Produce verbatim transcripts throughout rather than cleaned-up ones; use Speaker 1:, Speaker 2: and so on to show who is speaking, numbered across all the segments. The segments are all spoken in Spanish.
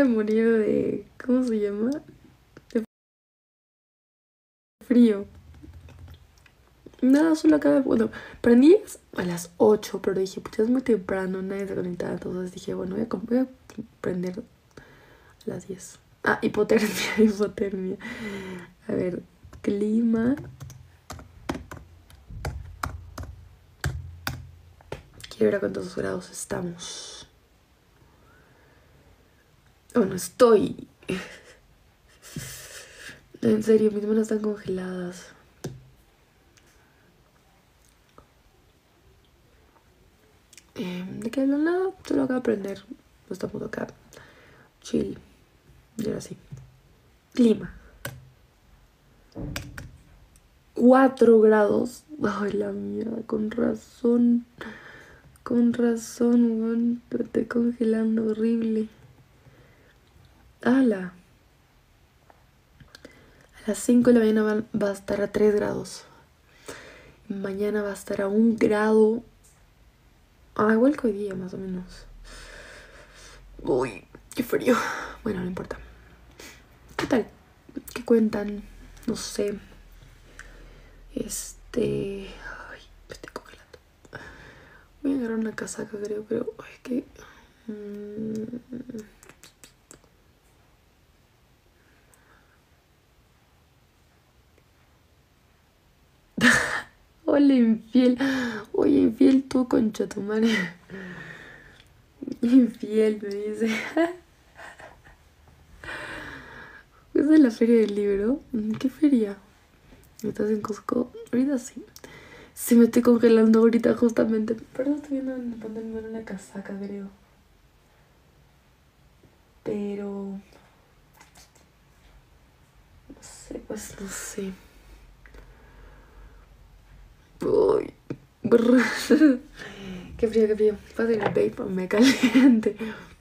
Speaker 1: a morir de... ¿Cómo se llama? De frío. Nada, solo acá... Bueno, prendí a las ocho, pero dije, pues ya es muy temprano, nadie se conectaba. Entonces dije, bueno, voy a, voy a prender a las diez. Ah, hipotermia, hipotermia. A ver, clima. Quiero ver a cuántos grados estamos. Oh, no estoy. En serio, mis manos están congeladas. Eh, ¿De qué hablo? Nada, solo acabo de aprender. No estamos acá. Chill. Y ahora sí. Clima. Cuatro grados. Ay, la mierda, con razón. Con razón, weón. Me estoy congelando horrible. ¡Hala! A las cinco de la mañana va, va a estar a tres grados. Mañana va a estar a un grado. Ah, igual que hoy día, más o menos. Uy, qué frío. Bueno, no importa. ¿Qué tal? ¿Qué cuentan? No sé. Este... Ay, me estoy congelando. Voy a agarrar una casaca, creo, pero... Ay, que... Mm... Hola, infiel. Oye, infiel tú, concha tu madre. Infiel, me dice. ¿Es de la feria del libro? ¿Qué feria? ¿Estás en Cusco? Ahorita sí. Sí, me estoy congelando ahorita justamente. Pero estoy viendo en ponerme una casaca, creo. Pero... No sé, pues no sé. Uy. Qué frío, qué frío. Pasa el vape, me caliente.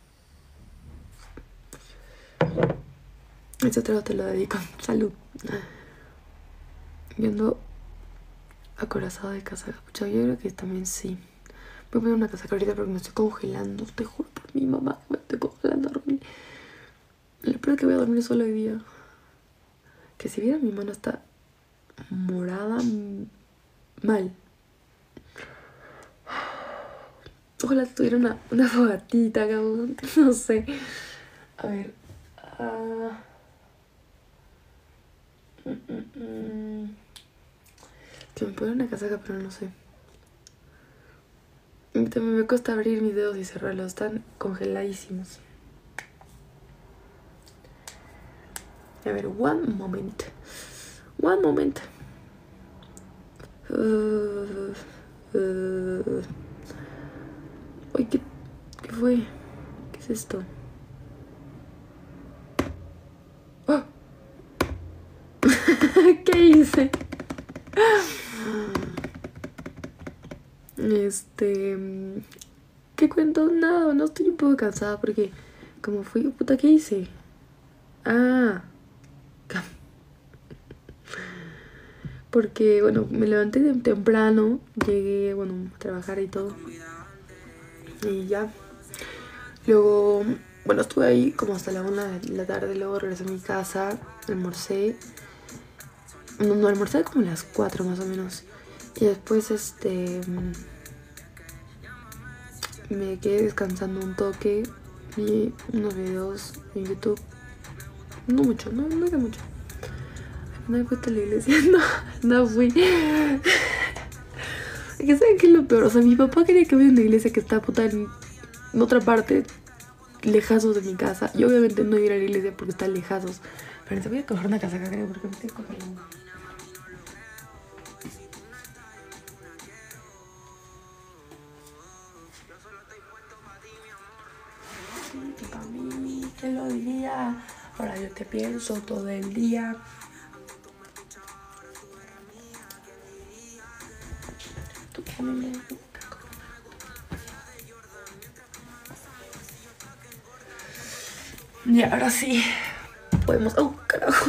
Speaker 1: Este otro te lo dedico. Salud. Viendo acorazado de casaca. Pucha, yo creo que también sí. Voy a poner una casaca ahorita porque me estoy congelando. Te juro por mi mamá que me estoy congelando a dormir. Lo peor es que voy a dormir solo hoy día. Que si vieran mi mano está morada mal. Ojalá tuviera una, una fogatita, cabrón. No sé. A ver. Uh... Mm, mm, mm. Que me pone una casaca, pero no sé. También me cuesta abrir mis dedos y cerrarlos. Están congeladísimos. A ver, one moment. One moment. Uh, uh. Uy, ¿qué, ¿qué fue? ¿Qué es esto? ¡Oh! ¿Qué hice? Este... ¿Qué cuento? Nada, no, estoy un poco cansada porque... Como fui... Puta, ¿qué hice? Ah... Porque, bueno, me levanté temprano, llegué, bueno, a trabajar y todo. Y ya. Luego, bueno, estuve ahí como hasta la una de la tarde, luego regresé a mi casa, almorcé. No, no, almorcé como a las cuatro más o menos. Y después, este... me quedé descansando un toque. Vi unos videos en YouTube. No mucho, no, no era mucho. No fui a la iglesia, no, no fui. Que saben qué es lo peor, o sea, mi papá quería que vaya a una iglesia que está puta en, en otra parte, lejazos de mi casa. Y obviamente no ir a la iglesia porque está lejazos. Pero te voy a coger una casaca, creo, porque me estoy cogiendo. Sí, para mí, te lo diría. Ahora yo te pienso todo el día. Tú también me gusta. Y ahora sí, podemos... ¡Oh, carajo!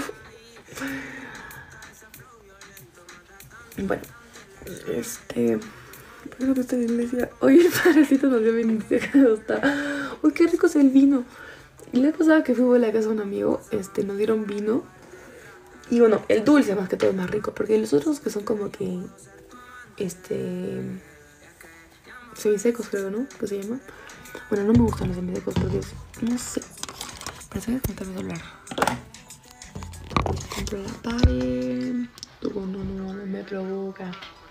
Speaker 1: Bueno, este... Por eso que estoy en la iglesia. Oye, el padrecito nos dio bendición. Uy, qué rico es el vino. Y la vez pasada que fuimos a la casa de un amigo, este, nos dieron vino. Y bueno, el dulce más que todo es más rico, porque los otros que son como que, este, semisecos creo, ¿no? ¿Qué se llama? Bueno, no me gustan los semisecos porque es, no sé. Pero sabes que me está hablar. Compro la pared. No, no, no, no me provoca.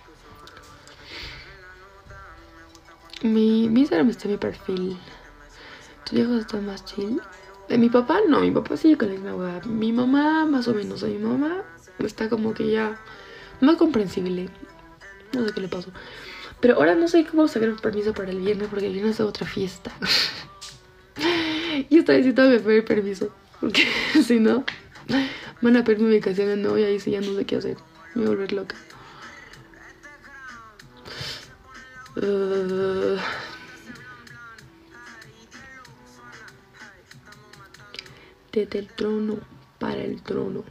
Speaker 1: Mi, mi Instagram está en mi perfil. Tus viejos están más chill. De mi papá, no, mi papá sigue con la misma hueá. Mi mamá, más o menos. A mi mamá está como que ya más comprensible. No sé qué le pasó. Pero ahora no sé cómo sacar un permiso para el viernes porque el viernes es otra fiesta. Y esta vez sí tengo que pedir permiso. Porque si no, van a pedir mi ubicación no, y ahí sí ya no sé qué hacer. Me voy a volver loca. Uh... Desde el trono, para el trono.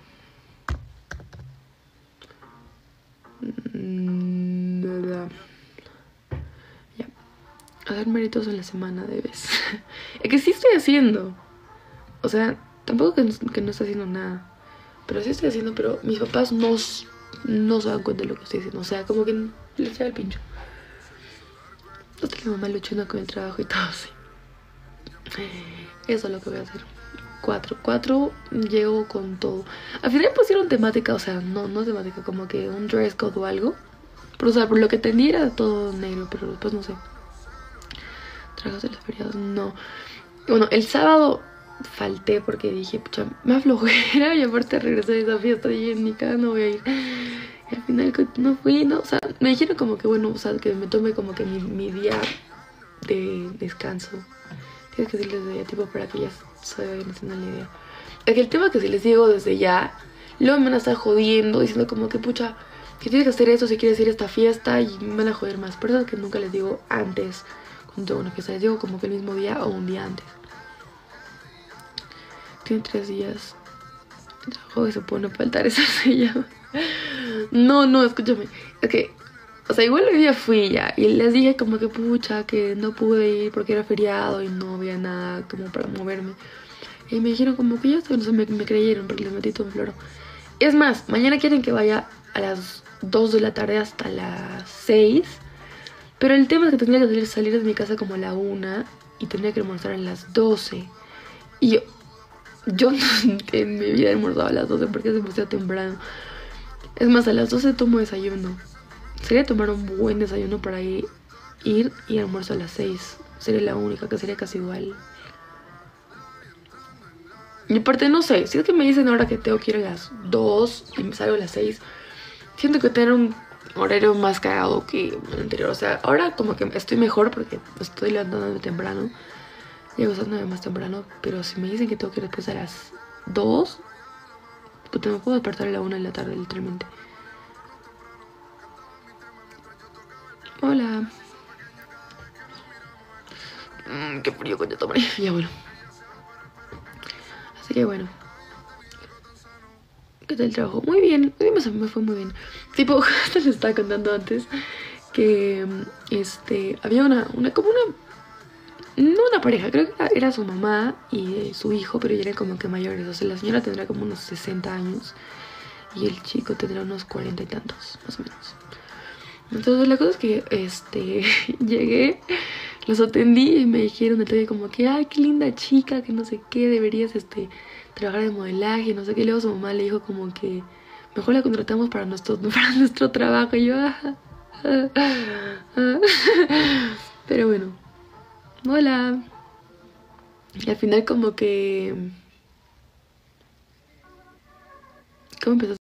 Speaker 1: Nada. Ya. Hacer méritos en la semana debes. Es que sí estoy haciendo. O sea, tampoco que no, que no estoy haciendo nada. Pero sí estoy haciendo, pero mis papás no, no se dan cuenta de lo que estoy haciendo. O sea, como que les echaba el pincho. No tengo mamá luchando con el trabajo y todo así. Eso es lo que voy a hacer. Cuatro, cuatro llego con todo. Al final pusieron temática, o sea, no, no temática, como que un dress code o algo. Pero o sea, por lo que entendí era todo negro, pero después no sé. Trajes de los feriados, no. Y bueno, el sábado falté porque dije, pucha, me aflojera y aparte regresé de esa fiesta y en mi casa no voy a ir. Y al final no fui, no, o sea, me dijeron como que bueno, o sea, que me tome como que mi, mi día de descanso. Tienes que decirles de tipo para que ya se vayan haciendo la idea. Es que el tema es que si les digo desde ya, luego me van a estar jodiendo, diciendo como que pucha, que tienes que hacer eso si quieres ir a esta fiesta y me van a joder más. Por eso es que nunca les digo antes cuando tengo una fiesta, les digo como que el mismo día o un día antes. Tiene tres días. El trabajo que se puede no faltar, eso se llama. No, no, escúchame. Es que, o sea, igual hoy día fui ya y les dije como que pucha, que no pude ir porque era feriado y no había nada como para moverme. Y me dijeron como que ya está, no sé, me, me creyeron porque les metí todo en floro. Es más, mañana quieren que vaya a las dos de la tarde hasta las seis. Pero el tema es que tendría que salir, salir de mi casa como a la una y tendría que almorzar a las doce. Y yo, yo en mi vida he almorzado a las doce porque es demasiado temprano. Es más, a las doce tomo desayuno. Sería tomar un buen desayuno para ir, ir y almuerzo a las seis. Sería la única, que sería casi igual. Y aparte, no sé, si es que me dicen ahora que tengo que ir a las dos y me salgo a las seis, siento que tener un horario más cagado que el anterior. O sea, ahora como que estoy mejor porque estoy levantándome temprano. Llego a más temprano, pero si me dicen que tengo que ir después a las dos, pues me puedo despertar a la una de la tarde, literalmente. Hola. Mm, qué frío, coño, toma. Ya bueno. Así que bueno. ¿Qué tal el trabajo? Muy bien, hoy me, me fue muy bien. Tipo, justo les estaba contando antes que este había una, una como una no una pareja, creo que era, era su mamá y eh, su hijo, pero ya eran como que mayores. O sea, la señora tendrá como unos sesenta años y el chico tendrá unos cuarenta y tantos, más o menos. Entonces la cosa es que este llegué, los atendí y me dijeron entonces como que ay, qué linda chica, que no sé qué, deberías este trabajar de modelaje, no sé qué. Y luego su mamá le dijo como que mejor la contratamos para nuestro, para nuestro trabajo. Y yo, ah, ah, ah. Pero bueno, hola. Y al final como que... ¿Cómo empezó?